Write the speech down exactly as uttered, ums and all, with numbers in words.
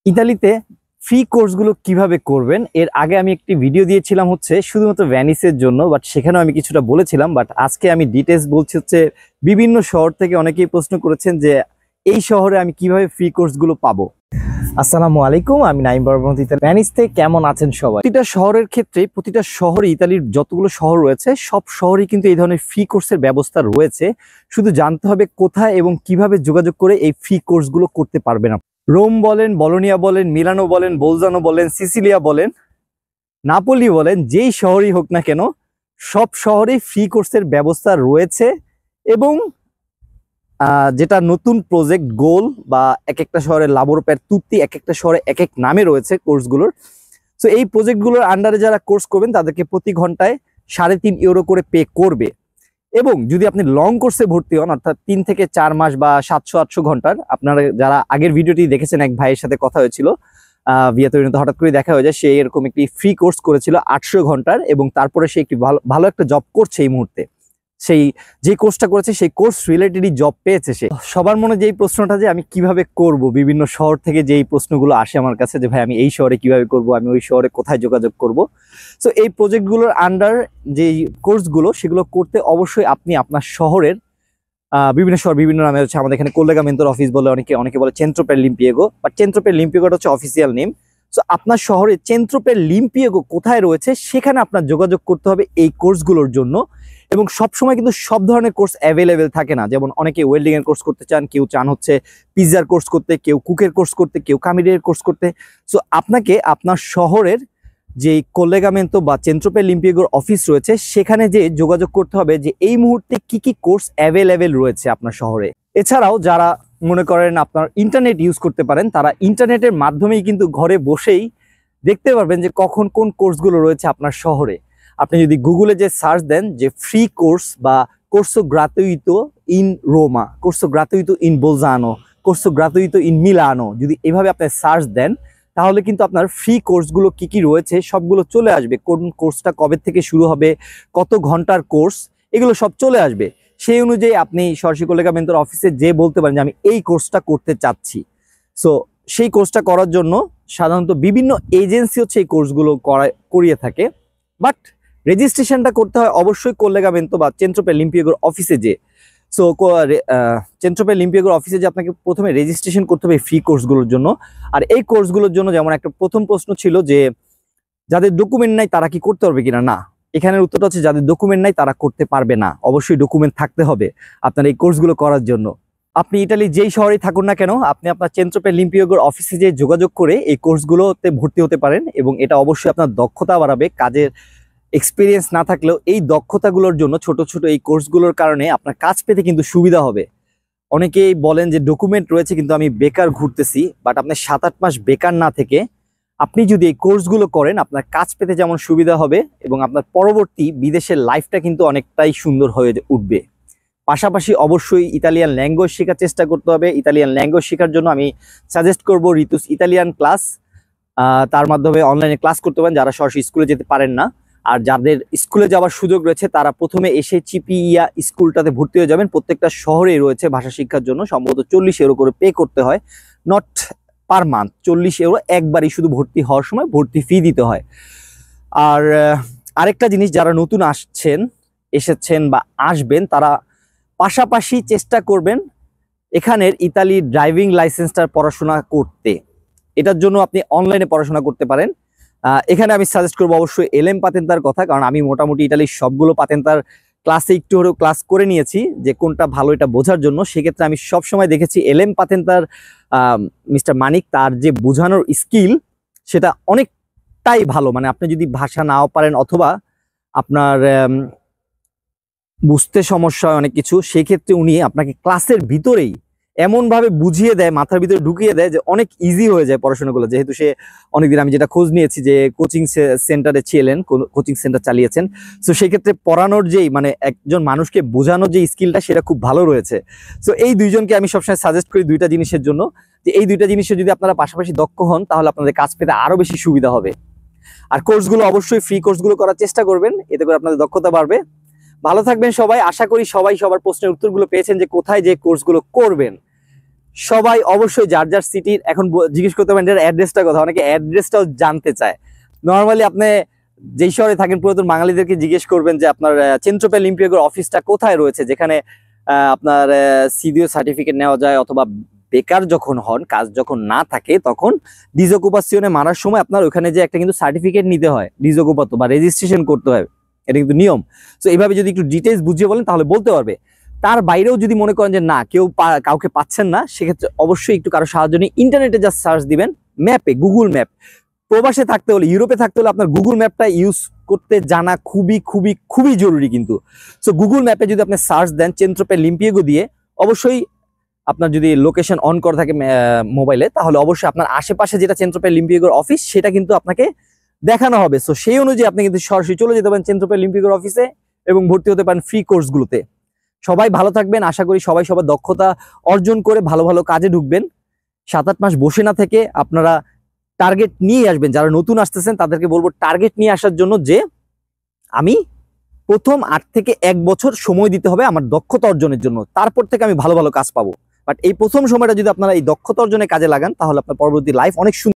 ইতালিতে ফ্রি কোর্সগুলো কিভাবে করবেন এর আগে আমি একটি ভিডিও দিয়েছিলাম হচ্ছে শুধুমাত্র ভ্যানিসের জন্য, বাট সেখানেও আমি কিছুটা বলেছিলাম। বাট আজকে আমি ডিটেলস বলছি হচ্ছে বিভিন্ন শহর থেকে অনেকেই প্রশ্ন করেছেন যে এই শহরে আমি কিভাবে ফ্রি কোর্সগুলো পাবো। আসসালামু আলাইকুম, আমি নাইম বরবন্ত ইতালি ভ্যানিস থেকে। কেমন আছেন সবাই? প্রতিটা শহরের ক্ষেত্রে প্রতিটা শহরে ইতালির যতগুলো শহর রয়েছে সব শহরেই কিন্তু এই ধরনের ফ্রি কোর্সের ব্যবস্থা রয়েছে। শুধু জানতে হবে কোথায় এবং কিভাবে যোগাযোগ করে এই ফ্রি কোর্সগুলো করতে পারবেন। রোম বলেন, বলোনিয়া বলেন, মিলানো বলেন, বোলজানো বলেন, সিসিলিয়া বলেন, নাপোলি বলেন, যেই শহরই হোক না কেন সব শহরেই ফ্রি কোর্সের ব্যবস্থা রয়েছে। এবং যেটা নতুন প্রজেক্ট গোল বা এক একটা শহরে লাবোরপ্যার তুত্তি এক একটা শহরে এক এক নামে রয়েছে কোর্সগুলোর। সো এই প্রজেক্টগুলোর আন্ডারে যারা কোর্স করবেন তাদেরকে প্রতি ঘন্টায় সাড়ে তিন ইউরো করে পে করবে। এবং যদি আপনি লং কোর্সে ভর্তি হন, অর্থাৎ তিন থেকে চার মাস বা সাতশো আটশো ঘন্টার, আপনারা যারা আগের ভিডিওটি দেখেছেন এক ভাইয়ের সাথে কথা হয়েছিল আহ ভিয়াতরিতে, হঠাৎ করে দেখা হয়ে যায় সে এরকম একটি ফ্রি কোর্স করেছিল আটশো ঘন্টার, এবং তারপরে সে একটি ভালো ভালো একটা জব করছে এই মুহূর্তে। সেই যে কোর্সটা করেছে সেই কোর্স রিলেটেডই জব পেয়েছে সে। সবার মনে যেই প্রশ্নটা যে আমি কিভাবে করব, বিভিন্ন শহর থেকে যেই প্রশ্নগুলো আসে আমার কাছে যে ভাই আমি এই শহরে কিভাবে করব, আমি ওই শহরে কোথায় যোগাযোগ করব। সো এই প্রজেক্টগুলোর আন্ডার যেই কোর্সগুলো সেগুলো করতে অবশ্যই আপনি আপনার শহরের বিভিন্ন শহর বিভিন্ন নামে হচ্ছে, আমাদের এখানে কোল্লেগামেন্তোর অফিস বলে, অনেকে অনেকে বলে চেন্ট্রো পের লিম্পিয়েগো, বাট চেন্ট্রো পের লিম্পিয়েগোটা হচ্ছে অফিসিয়াল নেম। সো আপনার শহরে চেন্ট্রো পের লিম্পিয়েগো কোথায় রয়েছে সেখানে আপনার যোগাযোগ করতে হবে এই কোর্সগুলোর জন্য। এবং সবসময় কিন্তু সব ধরনের কোর্স অ্যাভেলেবেল থাকে না, যেমন অনেকে ওয়েল্ডিং এর কোর্স করতে চান, কেউ চান হচ্ছে পিৎজার কোর্স করতে, কেউ কুকের কোর্স করতে, কেউ কামিরের কোর্স করতে। সো আপনাকে আপনার শহরের যে কোল্লেগামেন্তো বা চেন্ট্রো পের লিম্পিয়েগোর অফিস রয়েছে সেখানে যে যোগাযোগ করতে হবে যে এই মুহূর্তে কি কি কোর্স অ্যাভেলেবেল রয়েছে আপনার শহরে। এছাড়াও যারা মনে করেন আপনার ইন্টারনেট ইউজ করতে পারেন, তারা ইন্টারনেটের মাধ্যমেই কিন্তু ঘরে বসেই দেখতে পারবেন যে কখন কোন কোর্সগুলো রয়েছে আপনার শহরে। আপনি যদি গুগলে যে সার্চ দেন যে ফ্রি কোর্স বা কোর্সো গ্রাতুইতো ইন রোমা, কোর্সো গ্রাতুইতো ইন বোলজানো, কোর্সো গ্রাতুইতো ইন মিলানো, যদি এভাবে আপনি সার্চ দেন তাহলে কিন্তু আপনার ফ্রি কোর্সগুলো কি কি রয়েছে সবগুলো চলে আসবে। কোন কোর্সটা কবে থেকে শুরু হবে, কত ঘন্টার কোর্স, এগুলো সব চলে আসবে। সেই অনুযায়ী আপনি সরাসরি কোল্লেগামেন্তোর অফিসে যে বলতে পারেন যে আমি এই কোর্সটা করতে চাচ্ছি। সো সেই কোর্সটা করার জন্য সাধারণত বিভিন্ন এজেন্সি হচ্ছে এই কোর্সগুলো করিয়ে থাকে, বাট রেজিস্ট্রেশনটা করতে হয় অবশ্যই কোল্লেগামেন্তো বা চেন্ট্রো পের লিম্পিয়েগোর অফিসে যে। সো চেন্ট্রো পের লিম্পিয়েগোর অফিসে যে আপনাকে প্রথমে রেজিস্ট্রেশন করতে হবে ফ্রি কোর্সগুলোর জন্য। আর এই কোর্সগুলোর জন্য যেমন একটা প্রথম প্রশ্ন ছিল যে যাদের ডকুমেন্ট নাই তারা কি করতে পারবে কিনা, না, এখানের উত্তরটা হচ্ছে যাদের ডকুমেন্ট নাই তারা করতে পারবে না। অবশ্যই ডকুমেন্ট থাকতে হবে আপনার এই কোর্সগুলো করার জন্য। আপনি ইতালি যেই শহরেই থাকুন না কেন আপনি আপনার চেন্ট্রো পের লিম্পিয়েগোর অফিসে যে যোগাযোগ করে এই কোর্সগুলোতে ভর্তি হতে পারেন, এবং এটা অবশ্যই আপনার দক্ষতা বাড়াবে। কাজের এক্সপিরিয়েন্স না থাকলেও এই দক্ষতাগুলোর জন্য ছোট ছোট এই কোর্সগুলোর কারণে আপনার কাজ পেতে কিন্তু সুবিধা হবে। অনেকেই বলেন যে ডকুমেন্ট রয়েছে কিন্তু আমি বেকার ঘুরতেছি, বাট আপনি সাত আট মাস বেকার না থেকে আপনি যদি এই কোর্সগুলো করেন আপনার কাজ পেতে যেমন সুবিধা হবে এবং আপনার পরবর্তী বিদেশের লাইফটা কিন্তু অনেকটাই সুন্দর হয়ে উঠবে। পাশাপাশি অবশ্যই ইতালিয়ান ল্যাঙ্গুয়েজ শেখার চেষ্টা করতে হবে। ইতালিয়ান ল্যাঙ্গুয়েজ শেখার জন্য আমি সাজেস্ট করব রিতুস ইতালিয়ান ক্লাস। তার মাধ্যমে অনলাইনে ক্লাস করতে পারেন যারা সরাসরি স্কুলে যেতে পারেন না। আর যাদের স্কুলে যাওয়ার সুযোগ রয়েছে তারা প্রথমে এসে চিপিইয়া স্কুলটাতে ভর্তি হয়ে যাবেন। প্রত্যেকটা শহরেই রয়েছে ভাষা শিক্ষার জন্য, সম্ভবত চল্লিশ ইউরো করে পে করতে হয়, নট পার মান্থ, চল্লিশ ইউরো একবারই শুধু ভর্তি হওয়ার সময় ভর্তি ফি দিতে হয়। আর আরেকটা জিনিস, যারা নতুন আসছেন এসেছেন বা আসবেন তারা পাশাপাশি চেষ্টা করবেন এখানের ইতালি ড্রাইভিং লাইসেন্সটার পড়াশোনা করতে। এটার জন্য আপনি অনলাইনে পড়াশোনা করতে পারেন। এখানে আমি সাজেস্ট করবো অবশ্যই এলএম পাতেন্তার কথা, কারণ আমি মোটামুটি ইতালির সবগুলো পাতেন্তার ক্লাসে একটু হলেও ক্লাস করে নিয়েছি যে কোনটা ভালো এটা বোঝার জন্য। সেক্ষেত্রে আমি সবসময় দেখেছি এলএম পাতেন্তার মিস্টার মানিক তার যে বোঝানোর স্কিল সেটা অনেকটাই ভালো। মানে আপনি যদি ভাষা নাও পারেন অথবা আপনার বুঝতে সমস্যা হয় অনেক কিছু, সেক্ষেত্রে উনি আপনাকে ক্লাসের ভিতরেই এমনভাবে বুঝিয়ে দেয়, মাথার ভিতরে ঢুকিয়ে দেয় যে অনেক ইজি হয়ে যায় পড়াশোনাগুলো। যেহেতু সে অনেকদিন, আমি যেটা খোঁজ নিয়েছি যে কোচিং সেন্টারে ছিলেন, কোচিং সেন্টার চালিয়েছেন, সো সেই ক্ষেত্রে পড়ানোর যেই মানে একজন মানুষকে বোঝানোর যে স্কিলটা সেটা খুব ভালো রয়েছে। সো এই দুইজনকে আমি সবসময় সাজেস্ট করি দুইটা জিনিসের জন্য, যে এই দুইটা জিনিসে যদি আপনারা পাশাপাশি দক্ষ হন তাহলে আপনাদের কাজ পেতে আরো বেশি সুবিধা হবে। আর কোর্সগুলো অবশ্যই ফ্রি কোর্সগুলো করার চেষ্টা করবেন, এতে করে আপনাদের দক্ষতা বাড়বে। ভালো থাকবেন সবাই। আশা করি সবাই সবার প্রশ্নের উত্তরগুলো পেয়েছেন যে কোথায় যে কোর্সগুলো করবেন। সবাই অবশ্যই যার যার সিটির এখন ব- জিজ্ঞেস করতে পারেন এটার অ্যাড্রেসটা কথা, অনেকে অ্যাড্রেসটাও জানতে চায়। নর্মালি আপনি যেই শহরে থাকেন পুরাতন বাঙালিদেরকে জিজ্ঞেস করবেন যে আপনার চেন্ট্রোপেল লিম্পিয়াগোর অফিসটা কোথায় রয়েছে, যেখানে আহ, আপনার সিডিও সার্টিফিকেট নেওয়া যায়, অথবা বেকার যখন হন, কাজ যখন না থাকে, তখন ডিজোকুপাসিওনে মারার সময় আপনার ওখানে যে একটা কিন্তু সার্টিফিকেট নিতে হয়, ডিজোকুপাতো বা রেজিস্ট্রেশন করতে হয়, এটা কিন্তু নিয়ম। তো এইভাবে যদি একটু ডিটেলস বুঝিয়ে বলেন তাহলে বলতে পারবে। তার বাইরেও যদি মনে করেন যে না কেউ পা- কাউকে পাচ্ছেন না, সেক্ষেত্রে অবশ্যই একটু কারো সাহায্য নিয়ে ইন্টারনেটে জাস্ট সার্চ দিবেন, ম্যাপে, গুগল ম্যাপ। প্রবাসে থাকতে হলে, ইউরোপে থাকতে হলে আপনার গুগল ম্যাপটা ইউজ করতে জানা খুবই খুবই খুবই জরুরি কিন্তু। সো গুগল ম্যাপে যদি আপনি সার্চ দেন চেন্ট্রোপেল লিম্পিয়াগো দিয়ে, অবশ্যই আপনার যদি লোকেশন অন করা থাকে মোবাইলে, তাহলে অবশ্যই আপনার আশেপাশে যেটা চেন্ট্রোপেল লিম্পিয়াগোর অফিস সেটা কিন্তু আপনাকে দেখানো হবে। সো সেই অনুযায়ী আপনি কিন্তু সরাসরি চলে যেতে পারেন চেন্ট্রোপেল লিম্পিয়াগোর অফিসে এবং ভর্তি হতে পারেন ফ্রি কোর্সগুলোতে। সবাই ভালো থাকবেন, আশা করি সবাই সবার দক্ষতা অর্জন করে ভালো ভালো কাজে ঢুকবেন। সাত আট মাস বসে না থেকে আপনারা টার্গেট নিয়ে আসবেন। যারা নতুন আসতেছেন তাদেরকে বলবো টার্গেট নিয়ে আসার জন্য, যে আমি প্রথম আট থেকে এক বছর সময় দিতে হবে আমার দক্ষতা অর্জনের জন্য, তারপর থেকে আমি ভালো ভালো কাজ পাবো। বাট এই প্রথম সময়টা যদি আপনারা এই দক্ষতা অর্জনে কাজে লাগান, তাহলে আপনার পরবর্তী লাইফ অনেক সুন্দর।